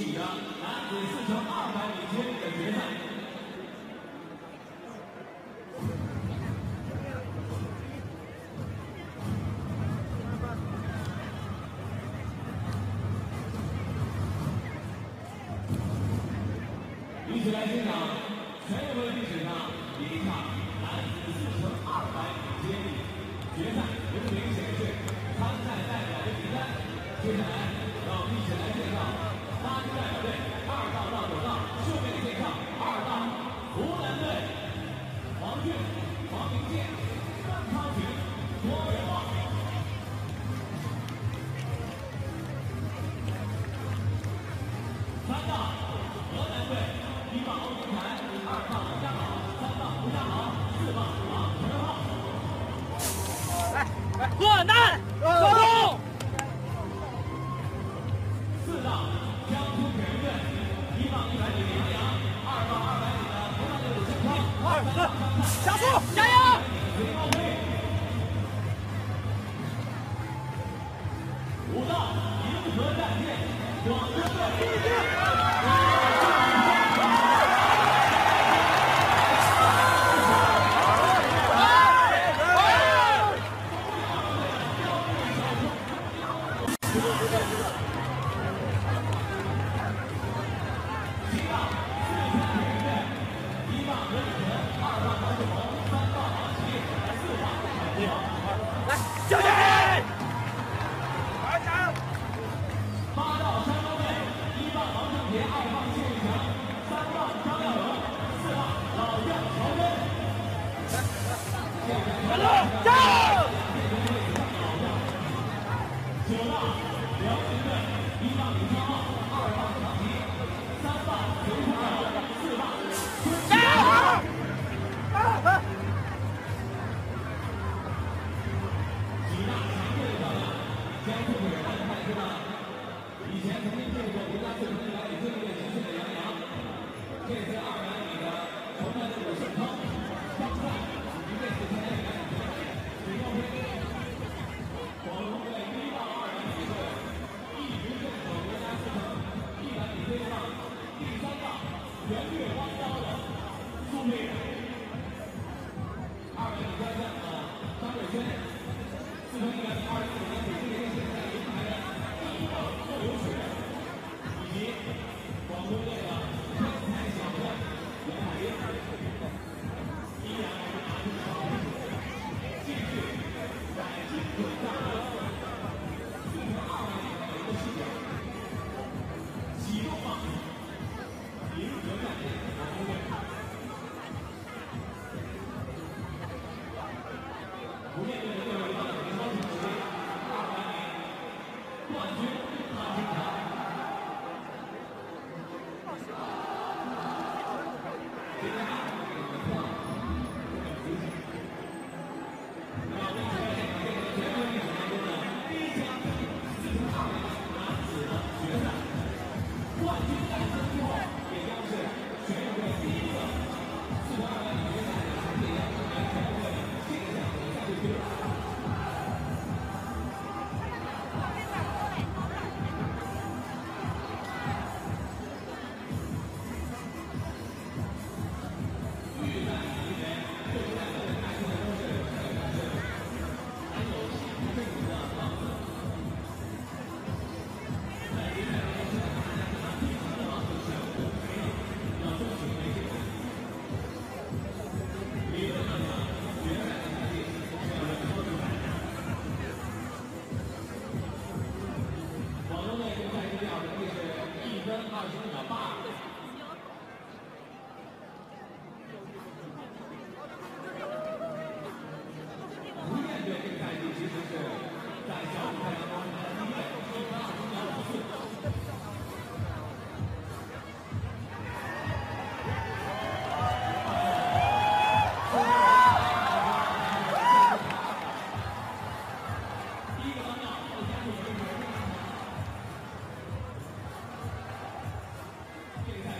喜的男子4乘200米接力的决赛。一起来欣赏全运会历史上第一场男子4乘200米接力决赛，由明显是参赛代表的名单。接下来，让我们一起来介绍8支代表队，2道到9道，顺便介绍2道湖南队：黄俊、黄明健、张超群、郭元旺。3道河南队：1棒欧金凯，2棒王家豪，3棒吴家豪，4棒王晨浩。 河南走动。 4道江苏铁人队，1棒100米的杨洋，2棒200米的湖南队的陈超， 加速，加油！ 隋高飞。5道银河战舰，广州队。 这个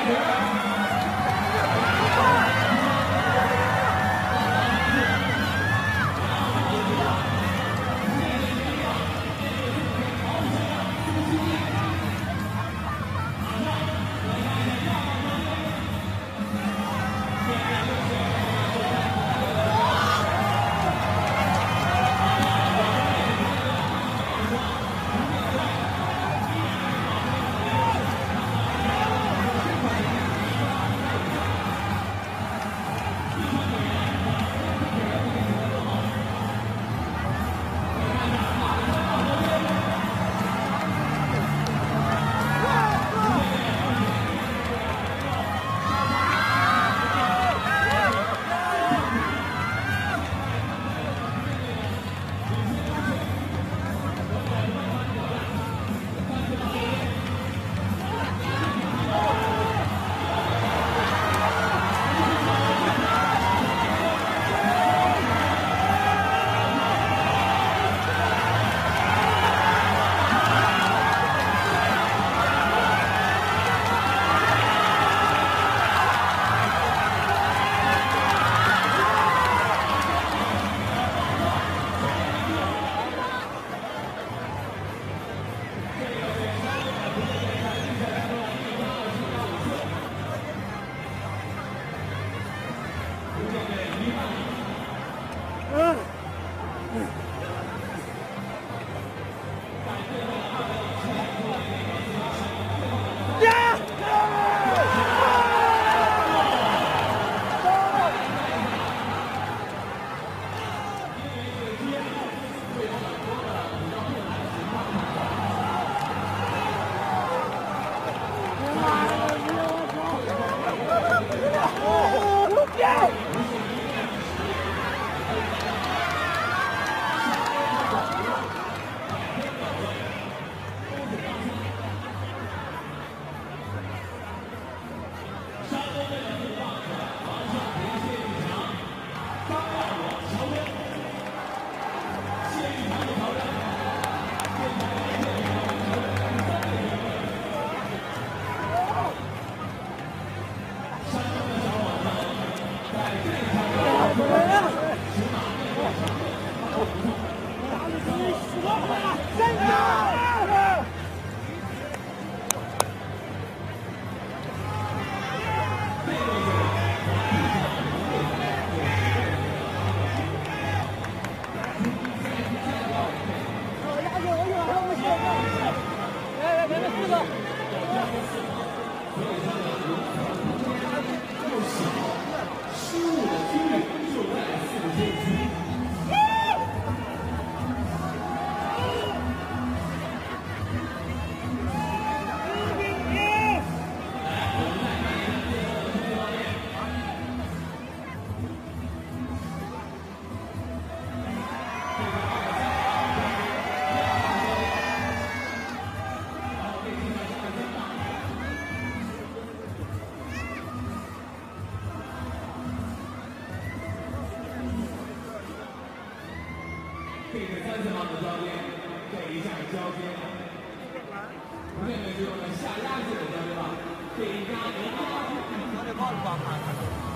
配备30号的教练，这一下交接，面对这种下压式的交接棒，这一压这棒子棒看看。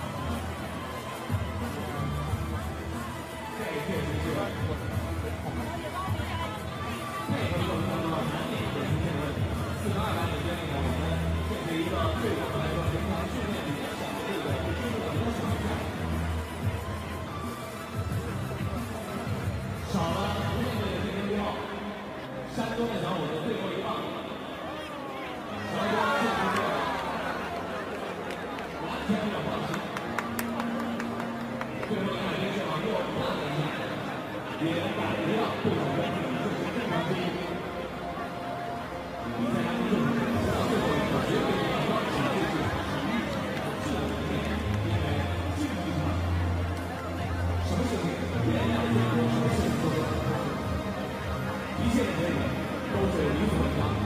这确实是配合用上到难点的出现问题，42版里边呢，我们这是一个对我们来说平常训练比较少的这个技术的一个小项目。少了无限队的进攻之后，山东的小伙子最后一棒，小伙子完全没有放弃，最后一边是往右看了一下，也感觉到对手的这是正常之一。比赛当中，到最后一刻绝对不要放弃这是体育场的智能面，因为竞技场什么事情变量最多，什么事情都有。一切的结果都是理所应当的。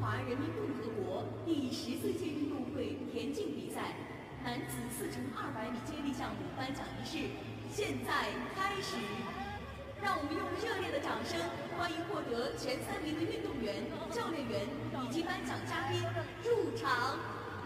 华人民共和国第14届运动会田径比赛男子4×200米接力项目颁奖仪式现在开始。让我们用热烈的掌声欢迎获得前3名的运动员、教练员以及颁奖嘉宾入场。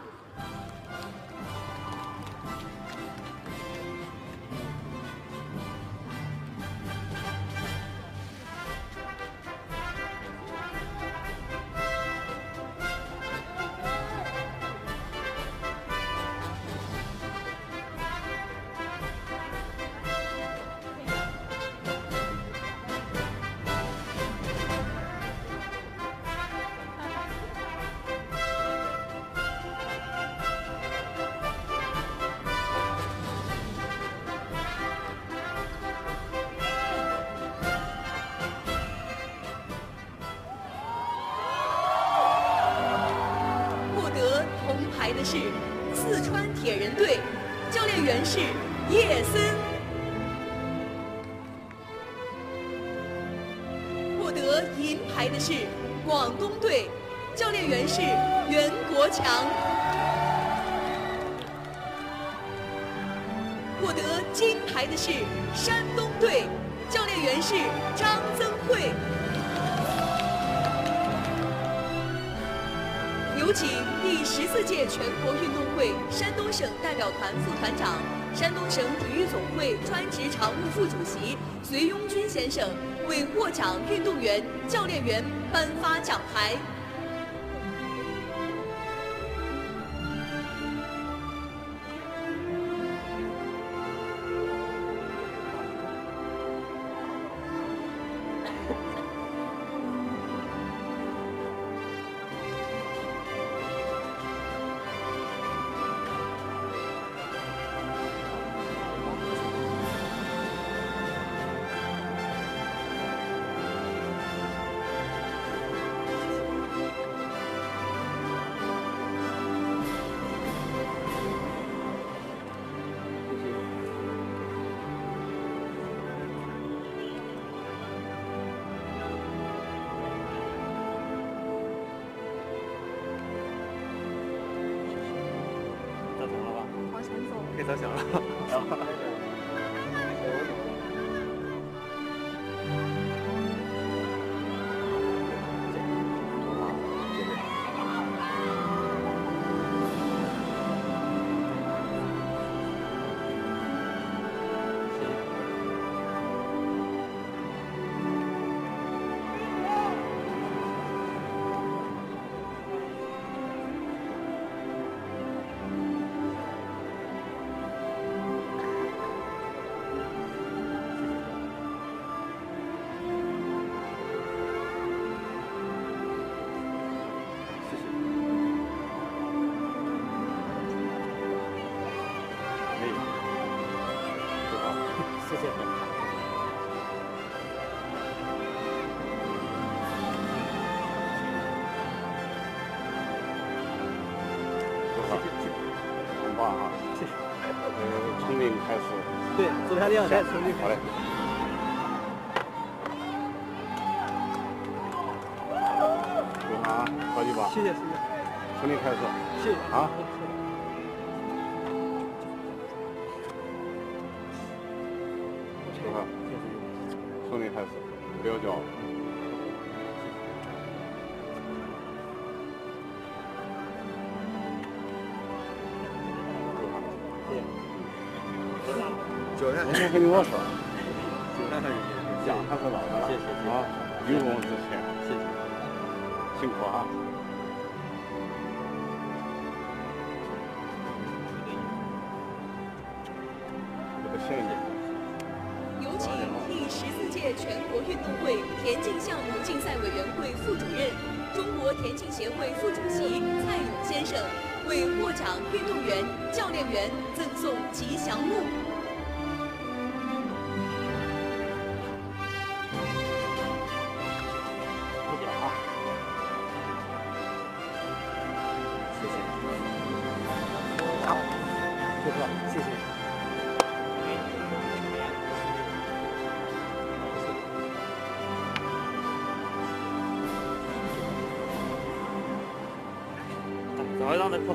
的是四川铁人队，教练员是叶森。获得银牌的是广东队，教练员是袁国强。获得金牌的是山东队，教练员是张增慧。有请第14届全国运动会山东省代表团副团长、山东省体育总会专职常务副主席隋庸军先生为获奖运动员、教练员颁发奖牌。 可以照相了。 很棒啊！ 谢谢。 从零开始。 对，做下量再从零好嘞。有啊，高级吧？ 谢谢谢谢。 从零开始。 谢谢啊。走吧。从零开始，不要骄傲。人家跟你我说，讲还是老的了， 谢谢啊，有功之前， 谢谢， 辛苦啊。这个谢谢。 有请第14届全国运动会田径项目竞赛委员会副主任、中国田径协会副主席蔡勇先生为获奖运动员、教练员赠送吉祥物。 谢谢。 稍微让他破。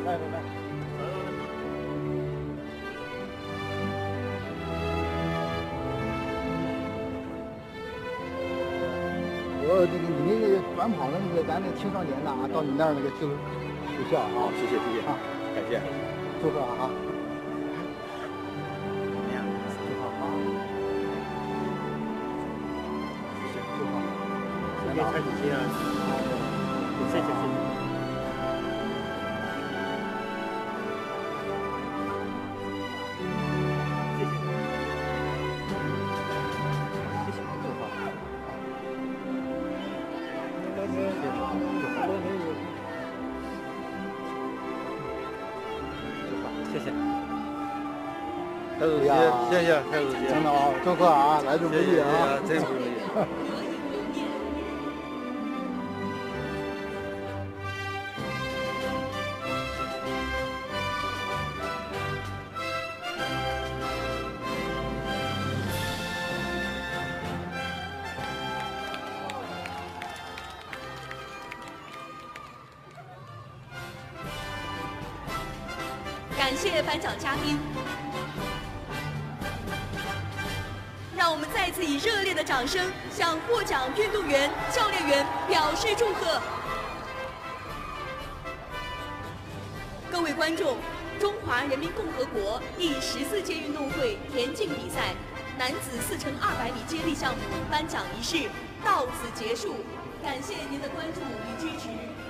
你那个短跑的那个咱那青少年的啊，到你那儿那个就校啊， 谢谢啊，感谢， 祝贺啊！ 谢谢蔡主席啊，谢谢。谢谢，蔡主席，谢谢蔡主席， 真的啊，祝贺啊，来之不易啊， 真不容易。 感谢颁奖嘉宾，让我们再次以热烈的掌声向获奖运动员、教练员表示祝贺。各位观众，中华人民共和国第14届运动会田径比赛男子4×200米接力项目颁奖仪式到此结束，感谢您的关注与支持。